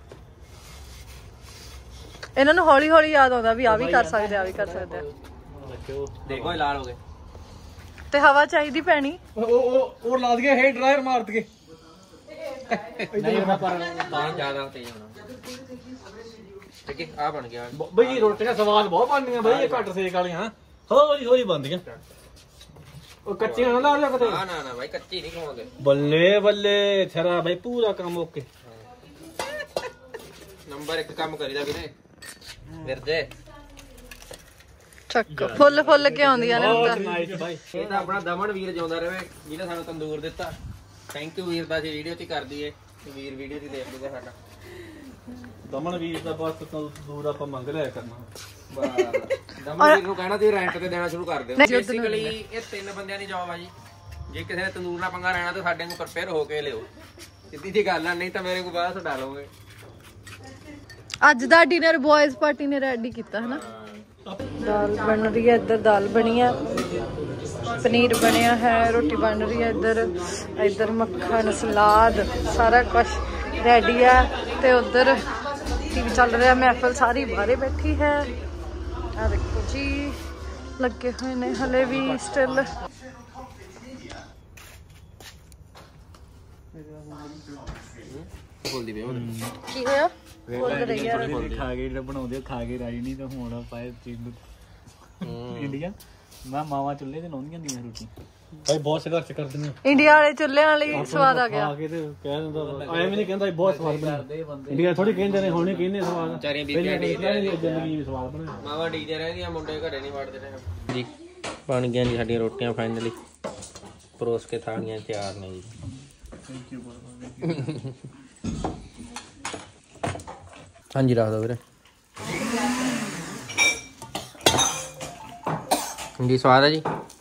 ਇਹਨਾਂ ਨੂੰ ਹੌਲੀ ਹੌਲੀ ਯਾਦ ਆਉਂਦਾ ਵੀ ਆ ਵੀ ਕਰ ਸਕਦੇ ਆ, ਵੀ ਕਰ ਸਕਦੇ ਆ। ਦੇਖੋ ਇਹ ਲਾਲ ਹੋ ਗਏ। ਤੇ ਹਵਾ ਚਾਹੀਦੀ ਪੈਣੀ। ਉਹ ਲਾ ਦਈਏ, ਹੇ ਡਰਾਇਰ ਮਾਰ ਦਈਏ। ਨਹੀਂ ਹੋਣਾ, ਪਰ ਤਾਂ ਜ਼ਿਆਦਾ ਤੇਜ਼ ਹੋਣਾ। ਠੀਕ ਹੈ, ਆ ਬਣ ਗਿਆ ਬਈ ਰੋਟੀਆਂ ਸਵਾਦ ਬਹੁਤ ਬਣਦੀਆਂ ਬਈ, ਇਹ ਘੱਟ ਸੇਕ ਵਾਲੀਆਂ ਹੌਲੀ ਹੌਲੀ ਬਣਦੀਆਂ। ਉਹ ਕੱਚੀਆਂ ਨਾ ਲਾ ਲਿਆ ਕਿਤੇ। ਨਾ ਬਾਈ ਕੱਚੀ ਨਹੀਂ ਖਵਾਉਂਦੇ। ਬੱਲੇ ਬੱਲੇ ਛਰਾ ਬਈ, ਪੂਰਾ ਕੰਮ ਓਕੇ। ਨੰਬਰ 1 ਕੰਮ ਕਰੀਦਾ ਵੀਰੇ ਵਿਰਦੇ। ਚੱਕ ਫੁੱਲ ਫੁੱਲ ਕੇ ਆਉਂਦੀਆਂ ਨੇ ਹੁਣ ਤਾਂ। ਨਾਈਸ ਬਾਈ। ਇਹ ਤਾਂ ਆਪਣਾ ਦਮਨ ਵੀਰ ਜਿਉਂਦਾ ਰਹੇ, ਜਿਹਨੇ ਸਾਨੂੰ ਤੰਦੂਰ ਦਿੱਤਾ। ਥੈਂਕ ਯੂ ਵੀਰ ਦਾ, ਅਸੀਂ ਵੀਡੀਓ 'ਚ ਕਰ ਦਈਏ ਤੇ ਵੀਰ ਵੀਡੀਓ 'ਚ ਦੇਖ ਲੂਗਾ ਸਾਡਾ। ਦਮਨ ਵੀਰ ਦਾ ਬਸ ਤੰਦੂਰ ਆਪਾਂ ਮੰਗ ਲਿਆ ਕਰਨਾ। ਦਮਨ ਵੀਰ ਨੂੰ ਕਹਿਣਾ ਤੁਸੀਂ ਰੈਂਟ ਤੇ ਦੇਣਾ ਸ਼ੁਰੂ ਕਰ ਦਿਓ। ਬੇਸਿਕਲੀ ਇਹ 3 ਬੰਦਿਆਂ ਦੀ ਜੌਬ ਆ ਜੀ। ਜੇ ਕਿਸੇ ਨੇ ਤੰਦੂਰ ਨਾਲ ਪੰਗਾ ਰਹਿਣਾ ਤਾਂ ਸਾਡੇ ਨੂੰ ਪ੍ਰਪੇਅਰ ਹੋ ਕੇ ਲਿਓ, ਸਿੱਧੀ ਜੀ ਗੱਲ ਆ। ਨਹੀਂ ਤਾਂ ਮੇਰੇ ਕੋਲ ਬਾਅਦ ਛਡਾ ਲਓਗੇ। ਅੱਜ ਦਾ ਡਿਨਰ ਬॉयਜ਼ ਪਾਰਟੀ ਨੇ ਰੈਡੀ ਕੀਤਾ ਹੈ ਨਾ। ਦਾਲ ਬਣ ਰਹੀ ਹੈ ਇੱਧਰ, ਦਾਲ ਬਣੀ ਹੈ, ਪਨੀਰ ਬਣਿਆ ਹੈ, ਰੋਟੀ ਬਣ ਰਹੀ ਹੈ ਇੱਧਰ ਮੱਖਣ, ਸਲਾਦ, ਸਾਰਾ ਕੁਝ ਰੈਡੀ ਹੈ। ਤੇ ਉਧਰ ਟੀਵੀ ਚੱਲ ਰਿਹਾ, ਮਹਿਫਲ ਸਾਰੀ ਬਾਹਰੇ ਬੈਠੀ ਹੈ। ਆ ਦੇਖੋ ਜੀ, ਲੱਗੇ ਹੋਏ ਨੇ ਹਲੇ ਵੀ ਸਟਿਲ। ਬੋਲਦੀ ਵੇ ਕੀ ਹੋਇਆ? ਬੋਲ ਰਹੀ ਹੈ। ਖਾ ਕੇ ਜਿਹੜਾ ਬਣਾਉਂਦੇ ਖਾ ਕੇ ਰਾਜੀ ਨਹੀਂ, ਤਾਂ ਹੁਣ ਪਾਏ ਚੀਜ਼ ਨੂੰ ਇੰਡੀਆ। ਮੈਂ ਮਾਵਾ ਚੁੱਲ੍ਹੇ ਤੇ ਲਾਉਂਦੀਆਂ ਹੁੰਦੀਆਂ ਰੋਟੀ ਭਾਈ ਬਹੁਤ ਸੰਘਰਸ਼ ਕਰਦੇ ਨੇ। ਇੰਡੀਆ ਵਾਲੇ ਚੁੱਲ੍ਹੇ ਵਾਲੀ ਸਵਾਦ ਆ ਗਿਆ। ਆ ਕੇ ਤੇ ਕਹਿ ਦਿੰਦਾ ਐਵੇਂ ਨਹੀਂ ਕਹਿੰਦਾ ਬਹੁਤ ਸਵਾਦ ਬਣਿਆ। ਇੰਡੀਆ ਥੋੜੀ ਕਹਿੰਦੇ ਨੇ, ਹੁਣ ਹੀ ਕਹਿੰਦੇ ਸਵਾਦ। ਵਿਚਾਰੀਆਂ ਬੀਬੀਆਂ ਜ਼ਿੰਦਗੀ ਵੀ ਸਵਾਦ ਬਣਿਆ। ਮਾਵਾ ਡੀਜੇ ਰਹਿੰਦੀਆਂ, ਮੁੰਡੇ ਘਰੇ ਨਹੀਂ ਵੜਦੇ ਨੇ ਜੀ। ਬਣ ਗਈਆਂ ਜੀ ਸਾਡੀਆਂ ਰੋਟੀਆਂ ਫਾਈਨਲੀ, ਪਰੋਸ ਕੇ ਥਾਲੀਆਂ ਤਿਆਰ ਨੇ ਜੀ। Thank you. ਹਾਂਜੀ ਰੱਖ ਦੋ ਵੀਰੇ ਜੀ। ਸਵਾਦ ਹੈ ਜੀ।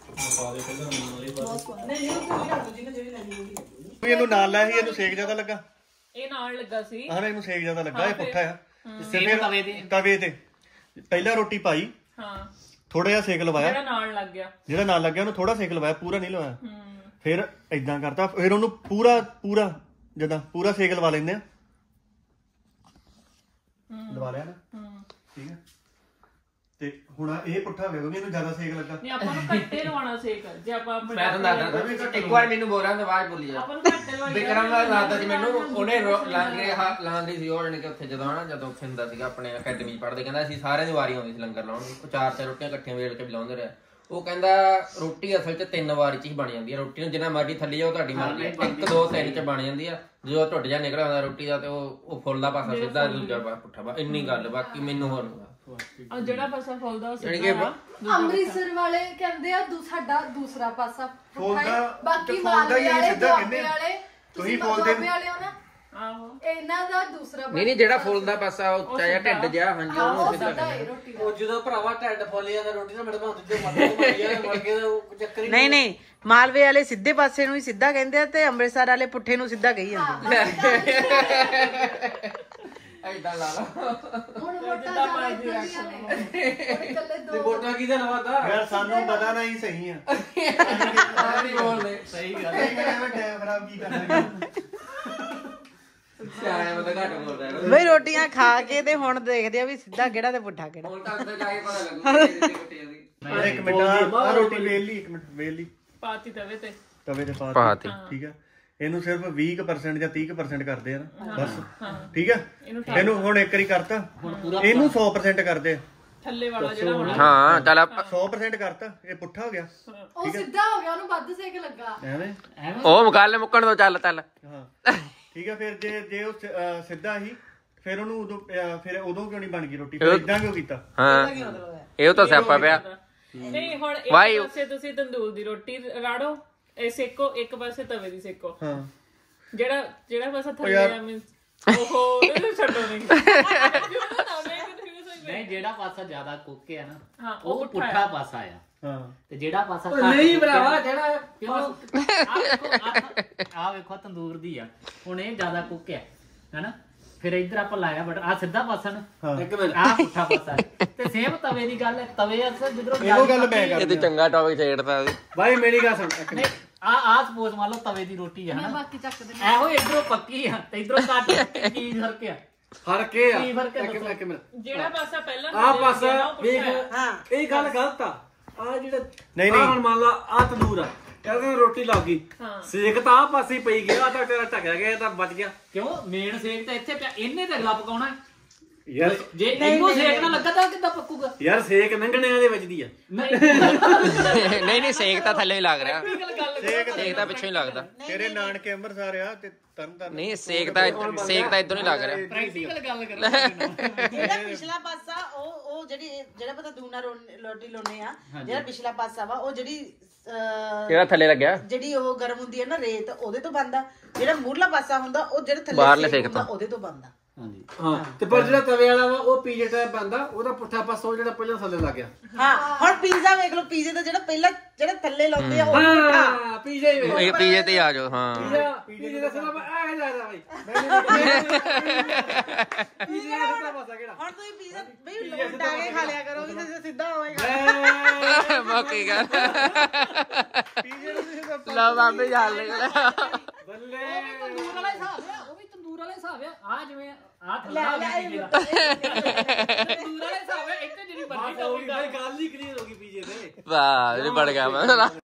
ਇਹਨੂੰ ਨਾਲ ਲਾਇਆ ਸੀ, ਇਹਨੂੰ ਸੇਕ ਜ਼ਿਆਦਾ ਲੱਗਾ। ਇਹ ਨਾਲ ਲੱਗਾ ਸੀ। ਹਾਂ ਇਹਨੂੰ ਸੇਕ ਜ਼ਿਆਦਾ ਲੱਗਾ, ਇਹ ਪੁੱਠਾ ਆ। ਤਵੇ ਤੇ ਪਹਿਲਾਂ ਰੋਟੀ ਪਾਈ, ਹਾਂ ਥੋੜਾ ਜਿਹਾ ਸੇਕ ਲਵਾਇਆ। ਜਿਹੜਾ ਨਾਲ ਲੱਗ ਗਿਆ ਉਹਨੂੰ ਥੋੜਾ ਸੇਕ ਲਵਾਇਆ, ਪੂਰਾ ਨਹੀਂ ਲਵਾਇਆ। ਫਿਰ ਏਦਾਂ ਕਰਤਾ, ਫਿਰ ਉਹਨੂੰ ਪੂਰਾ ਜਿੱਦਾਂ ਪੂਰਾ ਸੇਕ ਲਵਾ ਲੈਂਦੇ ਆ। ਲਵਾ ਲਿਆ ਨਾ, ਠੀਕ ਹੈ ਤੇ ਹੁਣ ਇਹ ਪੁੱਠਾ ਹੋ ਗਿਆ ਕਿਉਂਕਿ ਇਹਨੂੰ ਜ਼ਿਆਦਾ ਸੇਕ ਲੱਗਾ। ਨਹੀਂ ਆਪਾਂ ਨੂੰ ਘੱਟੇ ਲਵਾਉਣਾ ਸੇਕ ਜੇ ਆਪਾਂ ਮੈਂ ਤੁਹਾਨੂੰ ਦੱਸਦਾ ਇੱਕ ਵਾਰ ਮੈਨੂੰ ਬੋਲਾਂ ਤਾਂ ਆਵਾਜ਼ ਬੋਲੀ ਜਾ ਆਪਾਂ ਨੂੰ ਘੱਟੇ ਲਵਾਈ ਵਿਕਰਮ ਦਾ ਲੱਗਦਾ ਸੀ ਮੈਨੂੰ ਉਹਨੇ ਲਾਂਦੀ ਸੀ ਉਹ ਜਾਣੀ ਕਿ ਉੱਥੇ ਜਦੋਂ ਜਦੋਂ ਉੱਥੇ ਹੁੰਦਾ ਸੀਗਾ ਆਪਣੇ ਅਕੈਡਮੀ ਪੜ੍ਹਦੇ ਕਹਿੰਦਾ ਅਸੀਂ ਸਾਰਿਆਂ ਦੀ ਵਾਰੀ ਆਉਂਦੀ ਸੀ ਲੰਗਰ ਲਾਉਣ ਦੀ। ਉਹ 4-4 ਰੋਟੀਆਂ ਇਕੱਠੀਆਂ ਵੇਲ ਕੇ ਬੁਲਾਉਂਦੇ ਰਹੇ। ਉਹ ਕਹਿੰਦਾ ਰੋਟੀ ਅਸਲ 'ਚ 3 ਵਾਰੀ 'ਚ ਹੀ ਬਣ ਜਾਂਦੀ ਹੈ। ਰੋਟੀ ਨੂੰ ਜਿੰਨਾ ਮਰਜ਼ੀ ਥੱਲੇ ਜਾਓ ਤੁਹਾਡੀ ਮਰਜ਼ੀ 1-2-3 'ਚ ਬਣ ਜਾਂਦੀ ਆ। ਜਦੋਂ ਟੁੱਟ ਜਾ ਨਿਕਲ ਆਉਂਦਾ ਰੋਟੀ ਦਾ ਤੇ ਉਹ ਫੁੱਲਦਾ ਪਾਸਾ ਸਿੱਧਾ ਦੂਜਾ ਪੁੱਠਾ ਵਾ। ਇੰਨੀ ਗੱਲ ਬਾਕੀ ਮੈਨੂੰ ਹੋਰ ਜਿਹੜਾ ਪਾਸਾ ਫੁੱਲਦਾ ਉਹ ਸਿੱਧਾ ਅੰਮ੍ਰਿਤਸਰ ਵਾਲੇ ਕਹਿੰਦੇ ਆ ਸਾਡਾ ਦੂਸਰਾ ਪਾਸਾ ਫੁੱਲਦਾ ਬਾਕੀ ਫੁੱਲਦਾ ਹੀ ਵਾਲੇ ਸਿੱਧਾ ਕਹਿੰਦੇ ਵਾਲੇ ਤੁਸੀਂ ਬੋਲਦੇ ਵਾਲੇ ਹੋ ਨਾ। ਆਹੋ ਇਹਨਾਂ ਦਾ ਦੂਸਰਾ ਨਹੀਂ ਜਿਹੜਾ ਫੁੱਲਦਾ ਪਾਸਾ ਉਹ ਚਾਹੇ ਢਿੱਡ ਜਿਹਾ ਹਾਂਜੀ ਉਹਨੂੰ ਸਿੱਧਾ ਕਹਿੰਦੇ। ਉਹ ਜਦੋਂ ਭਰਾਵਾ ਢੱਡ ਫੁੱਲ ਜਾਂਦਾ ਰੋਟੀ ਨਾਲ ਮੇਰੇ ਮੱਥੇ ਤੇ ਮੜ ਕੇ ਉਹ ਚੱਕਰ ਹੀ ਨਹੀਂ ਨਹੀਂ ਮਾਲਵੇ ਵਾਲੇ ਸਿੱਧੇ ਪਾਸੇ ਨੂੰ ਹੀ ਸਿੱਧਾ ਕਹਿੰਦੇ ਆ ਤੇ ਅੰਮ੍ਰਿਤਸਰ ਵਾਲੇ ਪੁੱਠੇ ਨੂੰ ਸਿੱਧਾ ਕਹੀ ਜਾਂਦੇ। ਐਦਾਂ ਲਾ ਲਾ ਹੁਣ ਵੋਟਾਂ ਜ਼ਿਆਦਾ ਇੱਧਰ ਨੇ। ਇਕੱਲੇ ਤੇ ਦੋ ਵੋਟਾਂ ਕਿਹਦਾ ਲਵਾਤਾ ਯਾਰ ਸਾਨੂੰ ਪਤਾ ਨਾ ਹੀ ਸਹੀ ਆ। ਨਹੀਂ ਬੋਲਦੇ ਸਹੀ ਗੱਲ ਹੈ ਮੈਂ ਟਾਈਮ ਖਰਾਬ ਕੀ ਕਰਨਾ। ਸਿਆਣੇ ਬੰਦਾ ਘੱਟ ਬੋਲਦਾ ਹੈ। ਬਈ ਰੋਟੀਆਂ ਖਾ ਕੇ ਤੇ ਹੁਣ ਦੇਖਦੇ ਆ ਵੀ ਸਿੱਧਾ ਕਿਹੜਾ ਤੇ ਪੁੱਠਾ ਕਿਹੜਾ। ਹੁਣ ਤਾਂ ਅੰਦਰ ਜਾ ਕੇ ਪਤਾ ਲੱਗੂਗਾ ਕਿਹਦੀ ਕੁੱਟੀਆਂ ਦੀ। ਇੱਕ ਮਿੰਟ ਆ ਰੋਟੀ ਵੇਲ ਲਈ, ਇੱਕ ਮਿੰਟ ਵੇਲ ਲਈ ਪਾਤੀ ਤਵੇ ਤੇ ਤਵੇ ਤੇ ਪਾਤੀ। ਠੀਕ ਹੈ ਇਹਨੂੰ ਸਿਰਫ 20% ਜਾਂ 30% ਕਰਦੇ ਆ ਨਾ ਬਸ। ਠੀਕ ਹੈ ਇਹਨੂੰ ਹੁਣ ਇੱਕ ਵਾਰੀ ਕਰਤਾ ਇਹਨੂੰ 100% ਕਰਦੇ ਆ। ਥੱਲੇ ਵਾਲਾ ਜਿਹੜਾ ਹੋਣਾ ਹਾਂ ਚੱਲ 100% ਕਰਤਾ ਇਹ ਪੁੱਠਾ ਹੋ ਗਿਆ। ਉਹ ਸਿੱਧਾ ਹੋ ਗਿਆ ਉਹਨੂੰ ਵੱਧ ਸੇਕ ਲੱਗਾ। ਐਵੇਂ ਉਹ ਗੱਲ ਮੁੱਕਣ ਤੋਂ ਚੱਲ ਹਾਂ ਠੀਕ ਹੈ। ਫਿਰ ਜੇ ਉਹ ਸਿੱਧਾ ਹੀ ਫਿਰ ਉਹਨੂੰ ਉਦੋਂ ਕਿਉਂ ਨਹੀਂ ਬਣ ਗਈ ਰੋਟੀ? ਇਦਾਂ ਕਿਉਂ ਕੀਤਾ? ਹਾਂ ਇਹ ਤਾਂ ਸਿਆਪਾ ਪਿਆ। ਨਹੀਂ ਹੁਣ ਇੱਕ ਪਾਸੇ ਤੁਸੀਂ ਤੰਦੂਰ ਦੀ ਰੋਟੀ ਰਾੜੋ ਇਹ ਸੇਕੋ, ਇੱਕ ਪਾਸੇ ਤਵੇ ਦੀ ਸੇਕੋ। ਹਾਂ ਜਿਹੜਾ ਪਾਸਾ ਥੱਲੇ ਆ ਮੀਨਸ ਓਹੋ ਇਹਨੂੰ ਛੱਡੋ ਨਹੀਂ। ਨਹੀਂ ਜਿਹੜਾ ਪਾਸਾ ਜ਼ਿਆਦਾ ਕੁੱਕ ਹੈ ਨਾ ਹਾਂ ਉਹ ਪੁੱਠਾ ਪਾਸਾ ਆ। ਹਾਂ ਤੇ ਜਿਹੜਾ ਪਾਸਾ ਨਹੀਂ ਭਰਾਵਾ ਜਿਹੜਾ ਆ ਵੇਖੋ ਤੰਦੂਰ ਦੀ ਆ ਹੁਣ ਇਹ ਜ਼ਿਆਦਾ ਕੁੱਕ ਹੈ ਹੈਨਾ। ਫਿਰ ਇੱਧਰ ਆਪਾਂ ਲਾਇਆ ਬਟ ਆ ਸਿੱਧਾ ਪਾਸਾ ਨਾ ਇੱਕ ਮਿੰਟ ਆ ਪੁੱਠਾ ਪਾਸਾ ਤੇ ਸੇਮ ਤਵੇ ਦੀ ਗੱਲ ਹੈ। ਤਵੇ ਅਕਸਰ ਜਿੱਧਰੋਂ ਇਹੋ ਗੱਲ ਮੈਂ ਇਹ ਤੇ ਕਰਦਾ। ਚੰਗਾ ਟੌਪਿਕ ਛੇੜਦਾ ਬਾਈ ਮੇਰੀ ਗੱਲ ਸੁਣ ਇੱਕ ਮਿੰਟ। ਆ ਸਪੋਜ਼ ਮੰਨ ਲਓ ਤਵੇ ਦੀ ਰੋਟੀ ਆ ਹਨਾ ਬਾਕੀ ਚੱਕਦੇ ਇਹੋ ਇੱਧਰੋਂ ਪੱਕੀ ਆ ਤੇ ਇੱਧਰੋਂ ਕੱਟ ਕੀ ਫਰਕ ਆ? ਫਰਕ ਇਹ ਆ ਕੀ ਫਰਕ ਹੈ ਇੱਕ ਮਿੰਟ ਜਿਹੜਾ ਪਾਸਾ ਪਹਿਲਾਂ ਆ ਪਾਸਾ ਵੇਖ ਇਹ ਗੱਲ ਗਲਤ ਆ। ਆ ਜਿਹੜਾ ਨਹੀਂ ਹੁਣ ਮੰਨ ਲਾ ਆ ਤੰਦੂਰ ਆ ਕਹਿੰਦੇ ਰੋਟੀ ਲੱਗ ਗਈ ਸੇਕ ਤਾਂ ਆ ਪਾਸੇ ਪਈ ਗਿਆ ਤਾਂ ਤੇਰਾ ਢੱਕਿਆ ਗਿਆ ਤਾਂ ਬਚ ਗਿਆ। ਕਿਉਂ ਮੇਨ ਸੇਕ ਤਾਂ ਇੱਥੇ ਪਿਆ ਇਹਨੇ ਤਾਂ ਅਗਲਾ ਪਕਾਉਣਾ ਯਾਰ ਜੇ ਇਹਨੂੰ ਸੇਕ ਨਾ ਲੱਗਾ ਤਾਂ ਕਿੱਦਾਂ ਪੱਕੂਗਾ? ਯਾਰ ਸੇਕ ਨੰਗਣਿਆਂ ਦੇ ਵੱਜਦੀ ਆ। ਨਹੀਂ ਸੇਕ ਤਾਂ ਥੱਲੇ ਹੀ ਲੱਗ ਰਿਹਾ। ਸੇਕ ਤਾਂ ਪਿੱਛੋਂ ਹੀ ਲੱਗਦਾ। ਤੇਰੇ ਨਾਨਕੇ ਅੰਮ੍ਰਿਤਸਰ ਆ ਤੇ ਤਰਨ ਨਹੀਂ ਸੇਕ ਤਾਂ ਇਧਰੋਂ ਹੀ ਲੱਗ ਰਿਹਾ। ਪ੍ਰੈਕਟੀਕਲ ਗੱਲ ਕਰ ਜਿਹੜਾ ਪਿਛਲਾ ਪਾਸਾ ਉਹ ਜਿਹੜਾ ਪਤਾ ਦੂਨਾ ਰੋਟੀ ਲਾਉਣੇ ਆ ਜਿਹੜਾ ਪਿਛਲਾ ਪਾਸਾ ਵਾ ਉਹ ਜਿਹੜਾ ਥੱਲੇ ਲੱਗਿਆ ਜਿਹੜੀ ਉਹ ਗਰਮ ਹੁੰਦੀ ਹੈ ਨਾ ਰੇਤ ਉਹਦੇ ਤੋਂ ਬਣਦਾ। ਜਿਹੜਾ ਮੂਰਲਾ ਪਾਸਾ ਹੁੰਦਾ ਉਹ ਜਿਹੜਾ ਥੱਲੇ ਬਾਹਰਲੇ ਸੇਕ ਤੋਂ ਉਹਦੇ ਤੋਂ ਬਣਦਾ। ਹਾਂਜੀ ਹਾਂ ਤੇ ਪਰ ਜਿਹੜਾ ਤਵੇ ਵਾਲਾ ਵਾ ਉਹ ਪੀਜ਼ੇ ਟਾਈਪ ਬਣਦਾ। ਉਹਦਾ ਪੁੱਠਾ ਪਾਸਾ ਉਹ ਜਿਹੜਾ ਪਹਿਲਾਂ ਥੱਲੇ ਲੱਗ ਗਿਆ। ਹਾਂ ਹੁਣ ਪੀਜ਼ਾ ਵੇਖ ਲਓ ਪੀਜ਼ੇ ਦਾ ਜਿਹੜਾ ਥੱਲੇ ਲਾਉਂਦੇ ਆ ਉਹ ਹਾਂ ਪੀਜ਼ਾ ਹੀ ਵੇਖ ਪੀਜੇ ਤੇ ਆ ਜਾਓ। ਹਾਂ ਪੀਜ਼ੇ ਦਾ ਸਲਾਮ ਆ ਜਾਂਦਾ ਬਾਈ ਪੀਜ਼ੇ ਦਾ ਸੱਤਾ ਪਾਸਾ ਕਿਹੜਾ? ਹੁਣ ਤੁਸੀਂ ਪੀਜ਼ਾ ਬਈ ਲੁੱਟਾ ਕੇ ਖਾ ਲਿਆ ਕਰੋ ਵੀ ਸਿੱਧਾ ਹੋਏਗਾ। ਮੌਕੀ ਗੱਲ ਲਓ ਬਾਬੇ ਜਾਲ ਨਿਕਲਿਆ ਬੱਲੇ ਤੰਦੂਰ ਵਾਲਾ ਹਿਸਾਬ ਆ। ਉਹ ਵੀ ਤੰਦੂਰ ਵਾਲਾ ਹਿਸਾਬ ਆ ਜਿਵੇਂ ਆ ਲੈ ਤੰਦੂਰ ਵਾਲਾ ਹਿਸਾਬ ਹੈ ਇੱਥੇ ਜਿਹੜੀ ਬਣਦੀ ਬਾਈ ਗੱਲ ਹੀ ਕਲੀਅਰ ਹੋ ਗਈ ਪੀਜ਼ੇ ਤੇ। ਵਾਹ ਇਹ ਬੜ ਗਿਆ ਮੈਂ